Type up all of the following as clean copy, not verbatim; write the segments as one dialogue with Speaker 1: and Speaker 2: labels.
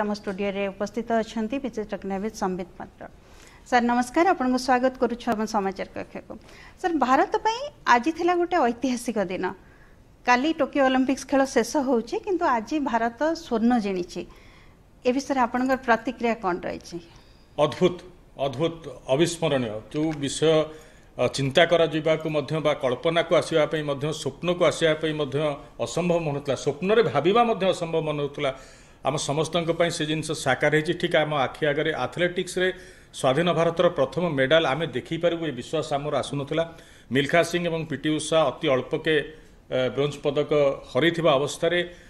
Speaker 1: आम स्टूडियो रे उपस्थित अच्छा विशेषज्ञ संबित पात्र सर नमस्कार आपन को स्वागत करुँ समाचार कक्ष को सर भारत पई आज थिला गोटे ऐतिहासिक दिन काली टोकियो ओलंपिक्स खेल शेष होउची किंतु आज भारत स्वर्ण जिणीची ए विषय आपनकर प्रतिक्रिया कौन रही?
Speaker 2: अद्भुत अद्भुत अविस्मरणीय जो विषय चिंता करा को मध्य बा कल्पना को आसवा स्वप्न को आसवा असंभव मन स्वप्न रे भाविबा मध्य असंभव मन होता आम समस्त से जिनस साकार हो ठीक आम आखि आगे एथलेटिक्स रे स्वाधीन भारतर प्रथम मेडाल आम देखिपारू ये विश्वास आमर आसुना मिल्खा सिंह और पीटी उषा अति अल्प के ब्रोंज पदक हरी अवस्था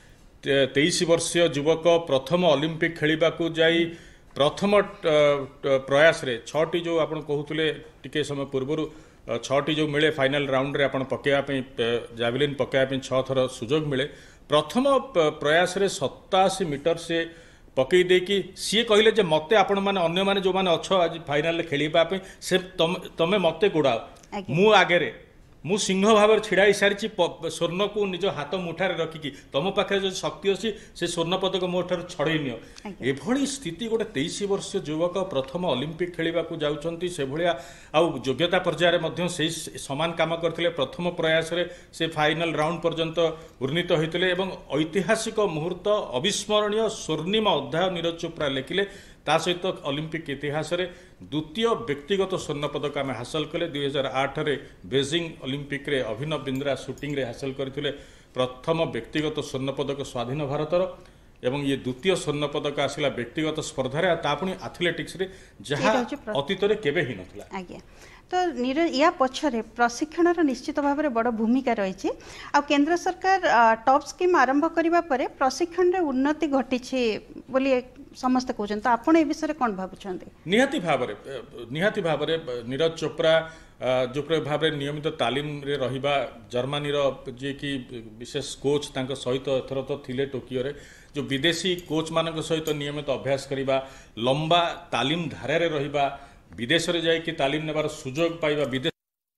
Speaker 2: 23 वर्षीय युवक प्रथम ओलंपिक खेलने को जाई प्रथम प्रयास रे 6टी जो आप कहते टिके समय पूर्व 6टी जो मिले फाइनल राउंड रे आपण पकेयापी जावलिन पकेयापी 6 थर सुजोग मिले प्रथम प्रयास रे 87 मीटर से पकई देकी सी कहले जे मते आपण माने अन्य माने जो माने अच्छो आज फाइनल खेलिबा पे से तमे मते गुड़ाओ मु आगे रे मु सिंह भाव छिड़ा सारी स्वर्ण को निज हाथ मुठार रखिकी तुम पाखे जो शक्ति अच्छी से स्वर्ण पदक मो ठार छड़े नियो एभली स्थिति गोटे 23 वर्ष युवक प्रथम ओलंपिक खेलने को जाउछंती से भलिया आउ योग्यता पर्यायर मध्य से समान काम करथिले प्रथम प्रयास रे से फाइनल राउंड पर्यंत उन्नीत होइतिले एवं ऐतिहासिक मुहूर्त अविस्मरणीय स्वर्णिम अध्याय नीरज चोप्रा लिखिले ता सहित ओलंपिक इतिहास रे द्वितीय व्यक्तिगत स्वर्ण पदक आम हासिल कले 2008 रे बेजिंग ओलंपिक रे अभिनव बिंद्रा शूटिंग रे हासिल करथिले प्रथम व्यक्तिगत स्वर्ण पदक स्वाधीन भारतर एवं ये द्वितीय स्वर्ण पदक आसला व्यक्तिगत स्पर्धा तापुणी एथलेटिक्स रे जहाँ अतीत रे केबे ही नथिला
Speaker 1: आज्ञा तो नीरज या पछरे प्रशिक्षण निश्चित भाव में बड़ भूमिका रही आ केंद्र सरकार टॉप स्कीम आरंभ करने पर प्रशिक्षण रे उन्नति घटी बोली समस्त कहते तो आपण ए विषय कौन भावुं?
Speaker 2: निहाती भाव नीरज चोप्रा जो भाव में नियमित तालीम रे रहिबा जर्मनी जी की विशेष कोच तांको सहित एथर तो थिले टोकियो रे जो विदेशी कोच मान सहित नियमित अभ्यास करबा लंबा तालीम धारा रे रहिबा विदेश रे जाई कि तालीम नेबार सुजोग पाइबा विदेश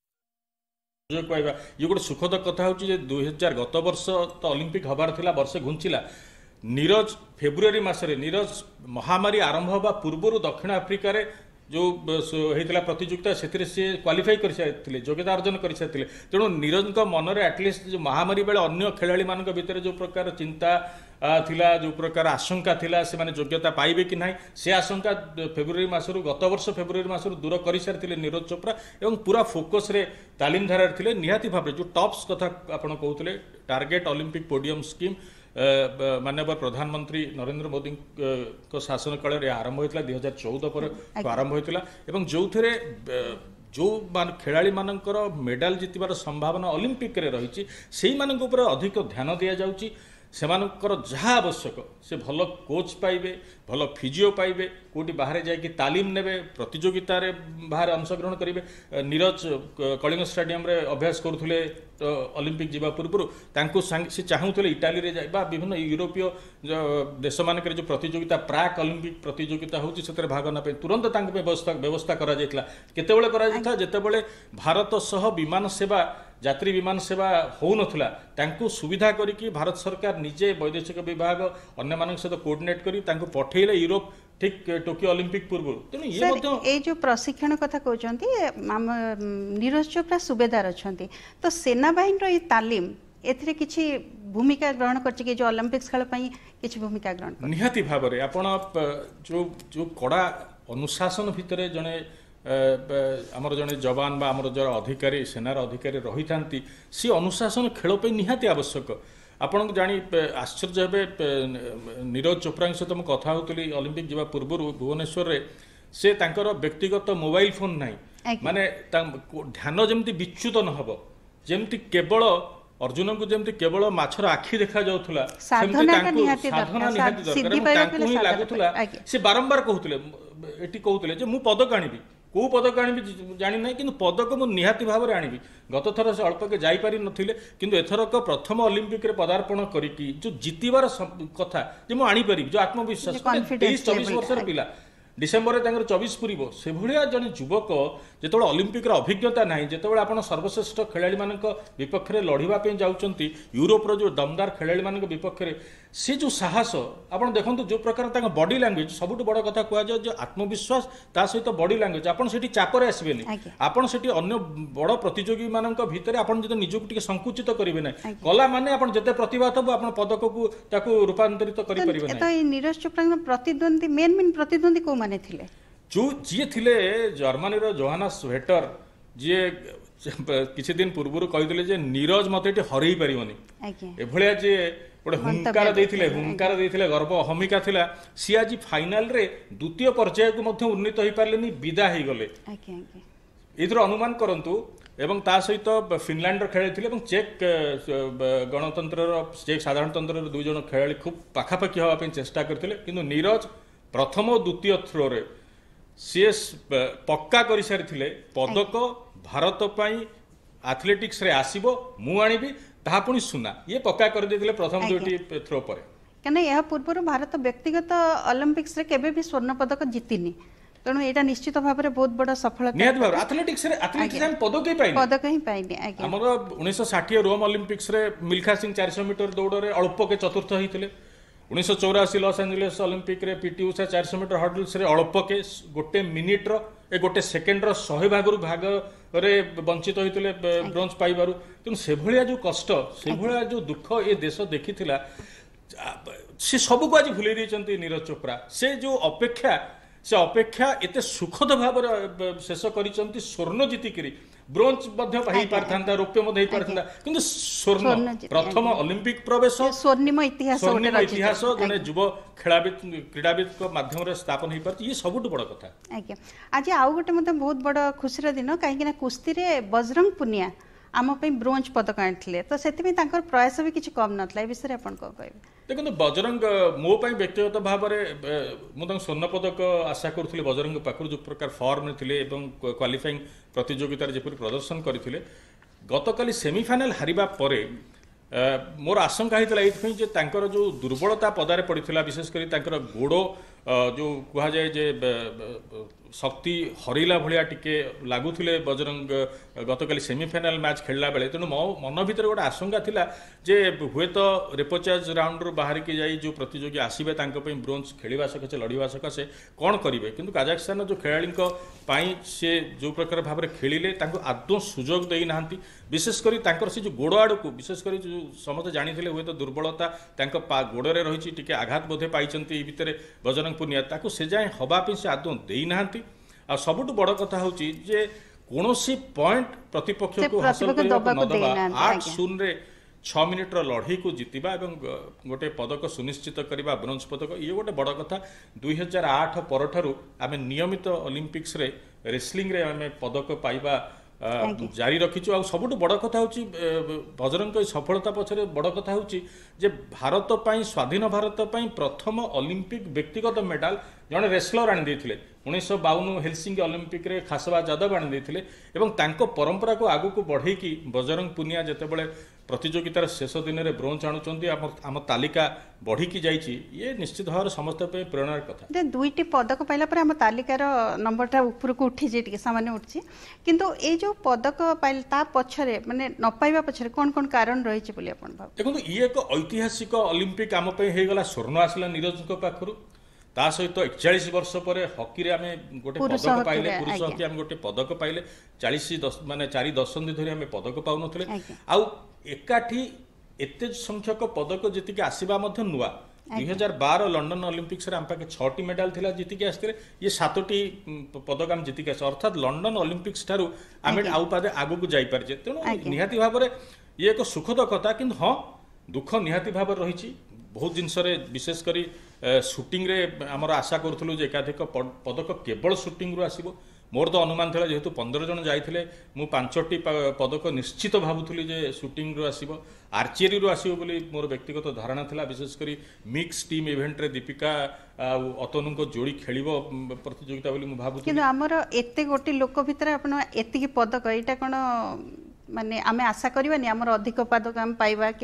Speaker 2: सुजोग पाइबा ये गोटे सुखद कथा होची जे 2000 गत वर्ष तो ओलंपिक हबार थिला वर्षे घुंचिला नीरज फेब्रुआरी मासरे नीरज महामारी आरंभ होबा पूर्व दक्षिण आफ्रिका रे जो होता प्रतियोगिता से क्वालिफाई कर सारी योग्यता अर्जन कर सारी तेणु नीरज मन में एटलिस्ट जो महामारी बेले अन्य खेलाड़ी मान भितर जो प्रकार चिंता थिला जो प्रकार आशंका थिला से माने योग्यता पाइबे कि नहीं से आशंका फेब्रुआरी मासरू गत वर्ष फेब्रुआरी मासरू दूर कर सारी नीरज चोप्रा एवं पूरा फोकस रे तालीम धारा थे निहाती भाव जो टॉप्स कथा आपड़ कहते टार्गेट ओलंपिक पोडियम स्कीम माननीय प्रधानमंत्री नरेंद्र मोदी को शासन काल आरंभ होता 2014 पर आरंभ होता जो थे जो खेलाड़ी मानकर मेडाल जितबार संभावना ओलंपिक रे रही से अधिक ध्यान दि जाउची सेमानकर जहाँ आवश्यक से भल कोच पाइबे भल फिजिओ पाइबे कोटी बाहर जाकि तालीम नेबे प्रतियोगिता रे बाहर अंशग्रहण करेंगे नीरज कलिंग स्टेडियम रे अभ्यास करुले ओलंपिक जीवा पूर्व से चाहूले इटाली रे जाइबा विभिन्न यूरोपीय देश मानक जो प्रतियोगिता प्राक ओलंपिक प्रतियोगिता होची से भाग ना तुरंत व्यवस्था करा जायतिला केतेबेले करा जायता जेतेबेले भारत सह विमान सेवा यात्री विमान सेवा हो नथुला तांको सुविधा करिकी भारत सरकार निजे वैदेशिक विभाग अन्य मानक सहित कोऑर्डिनेट करी तांको पठेइले यूरोप ठीक टोकियो ओलंपिक पूर्व तेणु ये मध्य
Speaker 1: ए जो प्रशिक्षण कथा कहउचंती नीरज चोप्रा सुबेदार अछंती तो सेना बाहिनी रो ये तालीम एथिरे किछि भूमिका ग्रहण करछि कि जो ओलंपिक्स खेल पई किछि भूमिका ग्रहण कर
Speaker 2: निहाती भाव रे आपण जो जो कड़ा अनुशासन भितरे जने आमर जड़े जवान बा आमर जो अधिकारी सेनार अधिकारी रही था सी अनुशासन खेल पे निहाती आवश्यक आपन जानी आश्चर्य हे नीरज चोप्रा सहित मुझे कथा होती ओलंपिक जावा पूर्व भुवनेश्वर रे से तांकर व्यक्तिगत मोबाइल फोन नहीं माने ध्यान जमती विच्युत न हबो जेमती केवल अर्जुन को जमती केवल माछर आखि देखा जाउथुला
Speaker 1: साधना निहाती
Speaker 2: दरकार ही लागुथुला से बारंबार कहउतले एटी कहउतले जे मु पदक आनिबी कौ पदक आनी जानी ना कि पदक मु निहाती भाव में आनी गत थर से अल्प के जापारि नथिले किंतु एथरक प्रथम ओलंपिक रे पदार्पण करिकी जो जितिबार कथा जे मु आनी पारि जो आत्मविश्वास 23-24 वर्षर पिला डिसेम्बर में 24 पूर्व से भाया जन युवक जो अलिंपिक अभिज्ञता ना जो आप सर्वश्रेष्ठ खेला मान विपक्ष में लड़ाई जाऊँच यूरोपर जो दमदार खेला मान विपक्ष में सी जो साहस आप देखो जो प्रकार बॉडी लैंग्वेज सबुठ बड़ कथा कहुए जो आत्मविश्वास ता सहित बॉडी लैंग्वेज आपड़ से चापर आसबेनि आपड़ से अन्य बड़ प्रतियोगी मान भितर आप निजक टी संकुचित करेंगे ना कला माने आप जिते प्रतिभा थब आप पदक को रूपांतरित करें।
Speaker 1: नीरज चोपड़ा प्रतिद्वंदी मेन प्रतिद्वंदी को माने थिले
Speaker 2: जो जी थिले जर्मनी रो जोहानस वेटर जी किछि दिन पूर्व कही जे नीरज मत ये हरई पारिबनी एभलिया जे गोटे हुंकार देथिले गर्व हमिका थिला सी आज फाइनल रे द्वितीय पर्याय को मध्य उन्नीत हो पारलेनी विदा हो गले एथर अनुमान करंतु एवं ता सहित फिनलैंड खेली और चेक गणतंत्र चेक साधारणतंत्र दुई जन खेलाड़ी खूब पाखापाखि हाँपी चेष्टा करते किंतु नीरज प्रथम और द्वितीय थ्रो रे सी पक्का कर सारी पदक भारत एथलेटिक्स रे आसीबो मु आनिबी ताहा पुणी सुना ये पक्का कर देथिले प्रथम दुईटी थ्रो पर
Speaker 1: कने यह पूर्व भारत व्यक्तिगत ओलंपिक्स रे केबे भी स्वर्ण पदक जीतिनी तेणु यहाँ निश्चित भाव में बहुत बड़ा सफलता
Speaker 2: निहत भाव एथलेटिक्स पदक ही
Speaker 1: पाइनी
Speaker 2: हमर 1960 रोम ओलंपिक्स रे मिल्खा सिंह 400 मीटर दौड़ रे अल्प के चतुर्थ होते 1984 लॉस एंजलिस ओलंपिक रे पीटी उषा 400 मीटर हर्डल्स रे अल्प के गोटे मिनिट रो गोटे सेकेंड रो 100 भाग रे वंचित होते ब्रोंज पाइबारु तेणु से भाया जो कष्ट से भाया जो दुख ये देश देखी से सबको आज भूल नीरज चोपड़ा से जो अपेक्षा एते सुखद भाव शेष कर स्वर्ण जीतिकी ब्रोंज रौप्य किंतु स्वर्ण प्रथम ओलंपिक प्रवेश
Speaker 1: स्वर्णिम इतिहास
Speaker 2: जने युव क्रीड़ाविद माध्यम स्थापन हो पार ये सबुठ बड़ कथा।
Speaker 1: आज आउ गोटे मतलब बहुत बड़ खुशी दिन कहीं कुश्ती रे बजरंग पुनिया आम ब्रोंज पदक आनी तो से प्रयास भी किसी कम नाला विषय आप कहे
Speaker 2: देखो बजरंग मो व्यक्तिगत भाव में मुझे स्वर्ण पदक आशा करुँगी बजरंग पाखु जो प्रकार फॉर्म थे क्वालिफाइंग प्रतियोगितार जपरी प्रदर्शन करते गतकाली सेमीफाइनाल हारिबा परे मोर आशंका होता ये जो दुर्बलता पदारे पड़ा विशेषकर गोड़ जो कह जाए जे शक्ति हरैला भाया टिके लगुले बजरंग गतकाली सेमीफाइनाल मैच खेलला बेले तेणु मो मन भर गोटे आशंका थिला जे हुए तो रेपोचार्ज राउंड बाहर की जाई जो प्रतियोगी आसबे ब्रोंज खेलवा सकाशे लड़वा सकाशे कौन करेंगे किंतु काजाखस्तान जो खेलाड़ी से जो प्रकार भाव में खेलिले आदौ सुजोग देना विशेषकर से जो गोड़ आड़ को विशेषकर जो समस्त जानी हुए तो दुर्बलता गोड़े रही आघात बोधे पाई भितर बजरंग पुनिया से जाए हवापी से आदौ देना आ सबुठ बड़ कथा हूँ जे कौन पॉइंट प्रतिपक्ष को हासिल नदबा 8-0 6 मिनिट लड़ई को जीतवा गोटे पदक सुनिश्चित करवा ब्रोंज पदक ये गोटे बड़ कथा 2008 पर आम नियमित ओलंपिक्स रे रेसलिंग रे आम पदक पाइबा जारी रखीचु आ सबुठ बड़ कथा हूँ बजरंग सफलता पछरे बड़ कथा हूँ जे भारत स्वाधीन भारत प्रथम ओलंपिक व्यक्तिगत मेडाल जड़े रेसलर आनी 1952 हेलसिंकी ओलंपिक रे खासवा यादव आनी परंपरा को आगू को बढ़े कि बजरंग पुनिया जितेबाला प्रतियोगितार शेष दिन में ब्रोंज आणुचंती आम तालिका बढ़ी जाइए ये निश्चित भाव समस्त प्रेरणार कथा
Speaker 1: दुईटी पदक पाइला पर आम तालिकार नंबरटा ऊपर को उठी सामान्य उठी किंतु ये जो पदक पाइल ता पछरे माने न पाइबा पछरे कौन कौन कारण रही
Speaker 2: देखो ये एक ऐतिहासिक ओलंपिक आम गला स्वर्ण आसला नीरज पाखु ता सहित 41 वर्ष पर हकी आम गोटे पदक पाइले पुरुष हकी आम गोटे पदक पाइले 40 माने 4 दशंधि धरी आम पदक पाऊन आउ एकाठी एते संख्यक पदक जीतिकी आसवा नुआ 2012 लंडन ओलंपिक्स आम पाखे 6टी मेडाल थिला जीतिकी आसते ये 7टी पदक आम जीतिकी आस अर्थात लंडन ओलंपिक्स ठारू आम आउ पादे आगु को जाई पारजे तेणु निहाती भाव में ये एक सुखद कथा किंतु हाँ दुख निहाती भाव रही बहुत जिनस विशेषकर शूटिंग रे आमर आशा करूँ एकाधिक पदक केवल शूटिंग रू आसो मोर तो अनुमान था जेहेतु 15 जन जाइए मु 5टी पदक निश्चित भावुली जे शूटिंग रू आसो आर्चेरी रू आसो बोली मोर व्यक्तिगत धारणा था विशेषकर मिक्स टीम इवेंट रे दीपिका अतनु को जोड़ी खेल प्रतियोगिता बोली भावुली
Speaker 1: आमर एते गोटे लोक भितर आपण एतिकी पदक एटा कोन माने आमे आशा करबानी आमर अधिक पदक आम पाइबा कि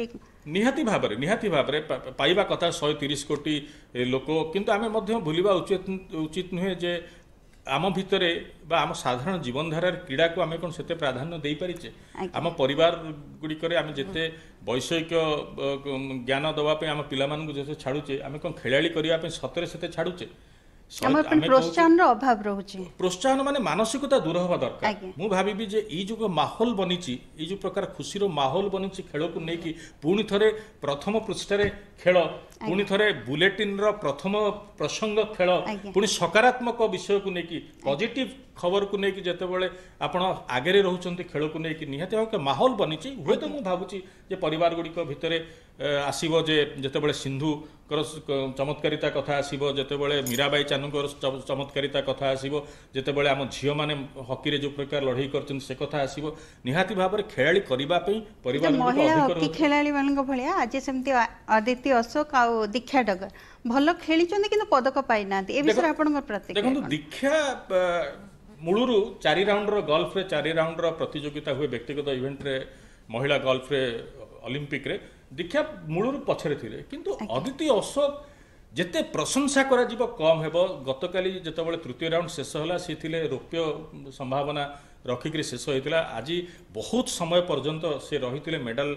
Speaker 2: निहाती भाव पाइबा कथा 130 कोटी लोक किंतु आमे मध्य भूलिबा उचित नुहे जे आम भितरे बा आम साधारण जीवन धारा क्रीड़ा को आमे कोन सेते प्राधान्य देई परिचे आम परिवार गुडी करे आमे जेते वैषयिक ज्ञान दवा पे आम पिला मान को जेते छाडुचे आमे कोन खेलाली करिया पे सतरे सेते छाडुचे
Speaker 1: प्रोत्साहन अभाव रोचे
Speaker 2: प्रोत्साहन माने मानसिकता दूर हवा दरकार मु भाबी जे ई जो माहौल बनीची ई जो प्रकार खुशी रो माहौल बनीची खेल को नेकी पुणी थरे प्रथम पृष्ठ रे खेल पुणी थरे बुलेटिन रो प्रथम प्रसंग खेल पुणी सकारात्मक विषय को नेकी पॉजिटिव खबर को नेकी जते बेले आपण आगे रहउचंती खेल को नेकी निहाती भाव माहौल बनीची हुए तो मु भाबुची जे परिवार गुडी को भितरे आसीबो जे जते बेले सिंधु कर चमत्कारिता कथा आसीबो जते बेले मीराबाई चानुकर चमत्कारिता कथा आसीबो जते बेले आम झियो माने हॉकी रे जो प्रकार लड़ाई करचन से कथा आसीबो निहाती भाव रे खेलाड़ी करबा पई परिवार गुडी
Speaker 1: महिला हॉकी खेलाड़ी मानक भलिया आज सेमती आदित्य अशोक आ दीक्षा डगर भलो खेली चंदी किंतु पदक पाई नांती ए विषय आपन प्रतिक्रिया
Speaker 2: देखो दीक्षा मूलरू 4 राउंड रो गोल्फ रे 4 राउंड रो प्रतियोगिता हुए व्यक्तिगत इवेंट रे महिला गोल्फ रे ओलंपिक रे दीक्षा मूलरू पछरे थिले किंतु अदिति अशोक जेते प्रशंसा करा जीव कम हेबो गतकाली जेतेबेले तृतीय राउंड शेष होला से थिले रौप्य संभावना रखिक शेष होइतिला आज बहुत समय पर्यंत से रहितिले मेडल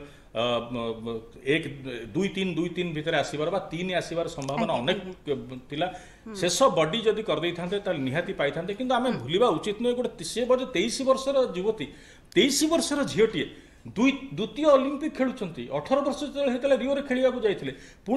Speaker 2: 1 2 3 भितर आसीबार बा 3 आसीबार संभावना अनेक थिला शेष बॉडी जदी कर दै थांते त निहाती पाई थांते किंतु आमे भूलिबा उचित नै गोटे से 23 वर्षर युवती 23 वर्षर झियोटिए द्वितीय ओलंपिक खेलुचंती 18 वर्ष हेतले रियो रे खेलिया को जाइथिले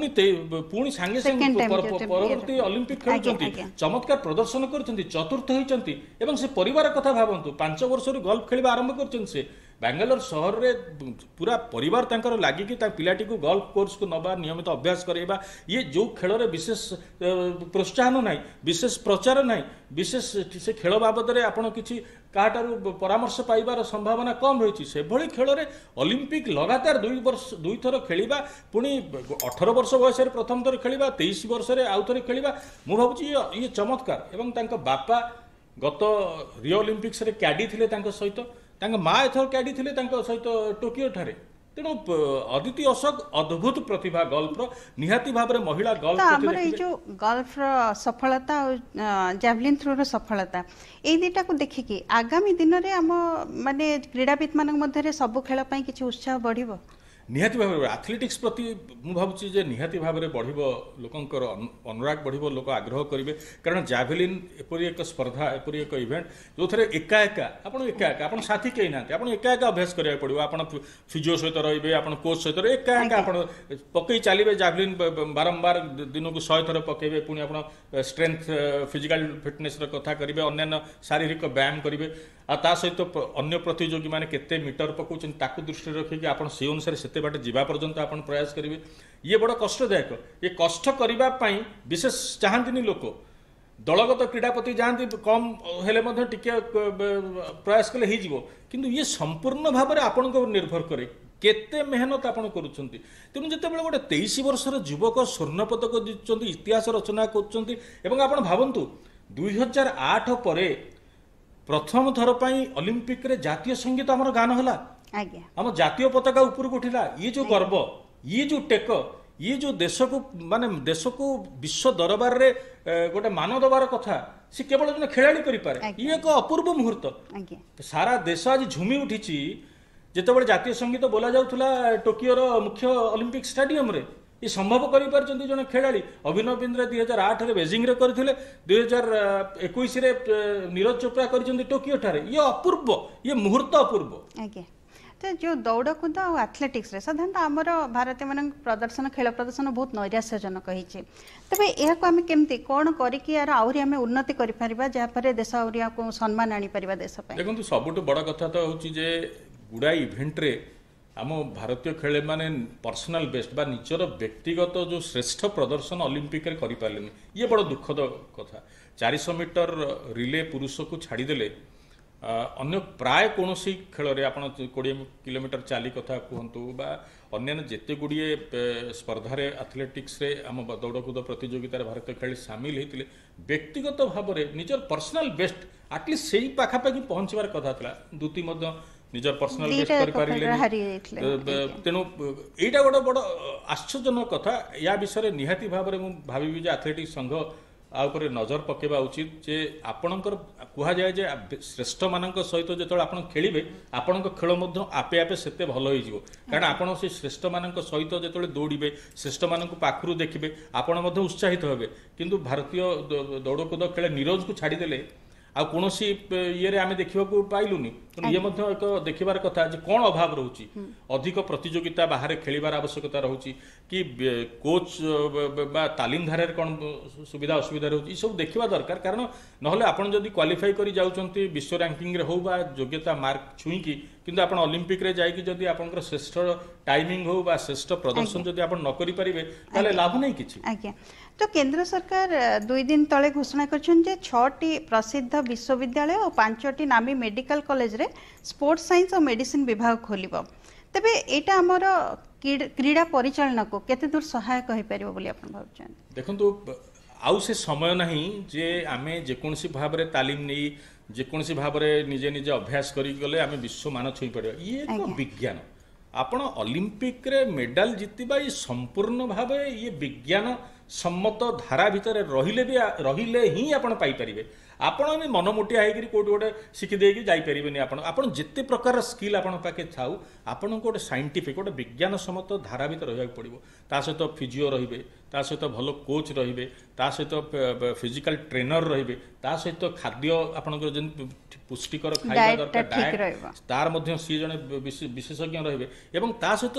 Speaker 2: पुणी सांगे संगे परवर्ती ओलंपिक खेलुचंती चमत्कार प्रदर्शन करचंती चतुर्थ होइचंती एवं से परिवार कथा भाबंतु 5 वर्ष रु गोल्फ खेलिबा आरंभ करचंती से बेंगलोर शहर रे पूरा परिवार तांकर लागि कि ता पिलाटी को गोल्फ कोर्स को नबा नियमित अभ्यास करेबा ये जो खेल रे विशेष प्रोत्साहन नाही विशेष प्रचार नाही विशेष से खेल बाबद रे आपण किछि काटारू परामर्श पाइबार संभावना कम रही से भली खेल रे ओलंपिक लगातार 2 थर खेलिबा पुणी 18 वर्ष बयस रे प्रथम थर खेलिबा 23 वर्ष रे आउ थर खेलिबा मु भाबुची ये चमत्कार एवं तांका बापा गत रियो ओलंपिक्स रे कैडी थिले तांका सहित तांका मा एथर कैडी थिले तांका सहित टोकियो ठारे तेणु अदिति अशोक अद्भुत प्रतिभा गोल्फ निहाती भाव में महिला गोल्फ
Speaker 1: हमर ए जो गोल्फ सफलता और जैवलिन थ्रो सफलता ए दुटा को देखिकी आगामी दिन रे हम माने क्रीड़ाविद मानक मध्य सब खेल पई किछि उत्साह बढ़िबो
Speaker 2: निहाती भाव एथलेटिक्स प्रति मु भाबुची जे निहाती भाव में बढ़िबो लोकंकर अनुराग बढ़िबो लोक आग्रह करिवे कारण जैवलिन एपरि एक स्पर्धा एपरि एक इवेंट जो थरे एका आपण साथी केही नाते आपण एका अभ्यास करिया पड़िबो आपण फिजियो सहित रहिबे आपण कोच सहित एका आपण पकई चलिबे जैवलिन बारंबार दिन को 100 थर पकेबे पुनी आपण स्ट्रेंथ फिजिकल फिटनेस र कथा करिवे अन्य शारीरिक व्यायाम करिवे आ ता सहित अन्य प्रतियोगी माने केते मीटर पकौछन ताकू दृष्टि रखि कि आपण से अनुसार सेते बाटे जीवा पर्यंत आपण प्रयास करिवे ये बड़ कष्टदायक ये कष्ट करिबा पई विशेष चाहंतिनी लोक दलगत क्रीडापति जानती कम हेले मध्य टिके प्रयास कले ही जीवो किंतु ये संपूर्ण भाव में आपण को निर्भर करे केते मेहनत आपण करूछंती तेनु जते बेले गोटे 23 वर्षर युवक स्वर्ण पदक जितचंती इतिहास रचना करचंती एवं आपण भाबंतु 2008 परे प्रथम थर पई ओलंपिक रे जातीय संगीत हमर गान होला
Speaker 1: आज्ञा
Speaker 2: हम जातीय पताका ऊपर को उठिला ये जो गर्व ये जो टेक ये जो देश को विश्व दरबार रे गोटे मान दबार कथा से केवल जने खेलाड़ी करि पारे ये एक अपूर्व मुहूर्त सारा देश आज झुमी उठिची जेतेबेले जातीय संगीत बोला जाउथला टोकियो रो मुख्य ओलंपिक स्टेडियम रे ये संभव करि पारचंती जने खेलाड़ी अभिनव बिंद्रा 2008 रे बेजिंग रे करथिले 2021 रे नीरज चोपड़ा करचंती टोकियो ठारे ये अपूर्व ये मुहूर्त अपूर्व
Speaker 1: आज्ञा तो जो दौड़ कूद और एथलेटिक्स रे साधारणतः आमर भारतीय मान प्रदर्शन खेल प्रदर्शन बहुत नैराश्यजनक होइछे तबे एहा को हम केमती कोन करी कि यार आउरी हमें उन्नति करि परिबा जा पर देश आउरी को सम्मान आनी परिबा देश पे
Speaker 2: देखंतु सबटु बड़ कथा तो होची जे गुडा इवेंट रे आम भारतीय खेले माने पर्सनल बेस्ट बा निजर व्यक्तिगत जो श्रेष्ठ प्रदर्शन ओलंपिक रे करि पारलेनी ये बड़ दुखद कथा 400 मीटर रिले पुरुष को छाड़ी देले अन्य प्राय कौन खेल रे आपण 20 किलोमीटर चाली कथा कहतु बा अन्य जेते गुड़िए स्पर्धा रे एथलेटिक्स रे आम दौड़कूद प्रतियोगितार भारतीय खेल सामिल होते व्यक्तिगत भाव में निजर पर्सनल बेस्ट आटलिस्ट से पाखापाखि पहुँचबार कथा था दूती निजर पर्सनल गेस्ट
Speaker 1: दीटा
Speaker 2: कर पारिले
Speaker 1: हारी जाइथिले
Speaker 2: तेणु एटा गोटे बड़ आश्चर्यजनक कथा या विषय निहाती भाव में भावी जे एथलेटिक्स संघ आ उपरे नजर पकेबा उचित जे आपणकर कुहा जाए जे श्रेष्ठ मानक सहित जो आप खेलिबे आपण खेल आपे आपे सेते भल हो कारण आपण से श्रेष्ठ मानक सहित जो दौड़े श्रेष्ठ मानक पाखु देखिए आपण उत्साहित हेबे किंतु भारतीय दौड़कूद खेल नीरज को छाड़ीदेले आ कौन ये आम देखा पाइलुनि ये एक देखबार कथा कौन अभाव रोचे अधिक प्रतियोगिता बाहर खेलिबार आवश्यकता रोचे कि कोच बा तालीम धारे कौन सुविधा असुविधा रोचे सब देखा दरकार कारण नहले आपन जदि क्वालिफाई करी जाउचंती विश्व रैंकिंग रे हो बा योग्यता मार्क छुईकी किंतु आपन ओलंपिक रे जाइकी जदि आपनकर श्रेष्ठ टाइमिंग हो बा श्रेष्ठ प्रदर्शन जदि आपन न करि परिबे ताले लाभ नै किछि।
Speaker 1: आज्ञा तो केंद्र सरकार 2 दिन तले घोषणा करछन जे 6टी प्रसिद्ध विश्वविद्यालय और 5टी नामी मेडिकल कॉलेज रे स्पोर्ट्स साइंस और मेडिसिन विभाग खोलिबो तबे एटा हमर क्रीड़ा परिचालन को केते दूर सहायक होई परिबो बोली आपन भाबछन
Speaker 2: देखंतु आउ से समय नहीं जे आमे जेकोनसी भाव रे तालीम नहीं जेकोनसी भाव रे निजे निजे अभ्यास करी गले आमे विश्व मान छुई पड़े ये एक विज्ञान आपण ओलंपिक रे मेडल जितिबा ये संपूर्ण भाव ये विज्ञान सम्मत धारा भितर रहिले ही आपण पाई परिबे आपण मनमुटिया होकर कौट गोटे शिखिदे जापरेनि आपड़ जिते प्रकार स्किल आपण पाखे थाऊ आपण गोटे साइंटिफिक गोटे विज्ञान सम्मत धारा भितर रहा पड़ो ता सहित फिजिओ रे ता सहित भल कोच रे ता सहित फिजिकल ट्रेनर रे ता सहित खाद्य आपंकर जन पुष्टिकर खाଇବା दरकार डाएट तार मध्य सी जने विशेषज्ञ रहिबे एवं ता सहित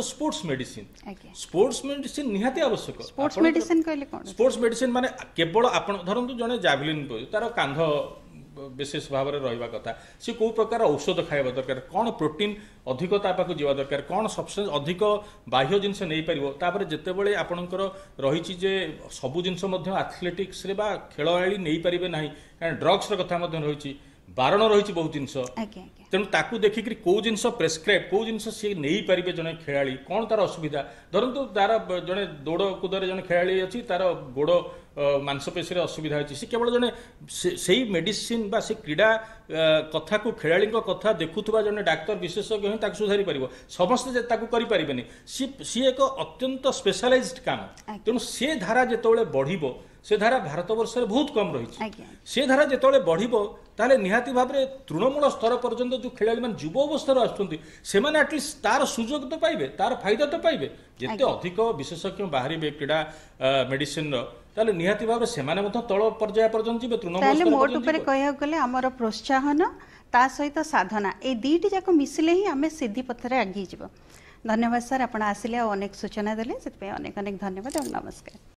Speaker 2: स्पोर्ट्स मेडिसिन निहाती आवश्यक।
Speaker 1: स्पोर्ट्स मेडिसिन कहले कोन
Speaker 2: स्पोर्ट्स मेडिसिन माने केवल आपण धरंतु जने जावलिन तार कांध विशेष भाव में रहा कथा सी कौ प्रकार औषध खाଇବା दरकार कौन प्रोटीन अधिक तापाक जीवा दरकार कौन सब्सटेंस अधिक बाह्य जिनस नहीं पारिबो तापर जेतेबेले आपणकर रही जे सबु जिनस मध्य एथलेटिक्स रे बा खेलाड़ी नहीं पारिबे नाही कारण ड्रग्स र कथा मध्य रही बारण रही बहुत जिनस तेणु ताकू देखिक कौ जिनस प्रेस्क्राइब कौ जिनस सी नहीं पारिबे जने खेलाड़ी कौन तार असुविधा धरंतु तार जने दौड़ कूदे जने खेलाड़ी अच्छी तार गोड़ मांसपेशी असुविधा अच्छी सी केवल जने से मेडिसिन बा से क्रीड़ा कथा को खेलाड़ी कथा देखुवा जने डाक्तर विशेषज्ञ ही सुधारी पार समस्ते करें सी एक अत्यंत स्पेशलाइज्ड काम तेणु से धारा जिते बढ़ से धारा भारत वर्ष बहुत कम रही से धारा जिते बढ़ो ताले निहाती भाव में तृणमूल स्तर पर्यंत जो खेलाड़ी मान युव अवस्था आसुँच से एटलिस्ट तार सुजोग तो पाइबे तार फायदा तो पाइबे जिते अधिक विशेषज्ञ बाहर क्रीड़ा मेडिसिन ताले निहाती भाव से तल पर्याय पर्यंत जी तृणमूल
Speaker 1: मोट उपर कह गले आमर प्रोत्साहन ता सहित साधना ए दुईटी जाक मिसिले ही आम सीधी पथरे आगे जीव। धन्यवाद सर, आप आसिले अनेक सूचना देले, अनेक अनेक धन्यवाद और नमस्कार।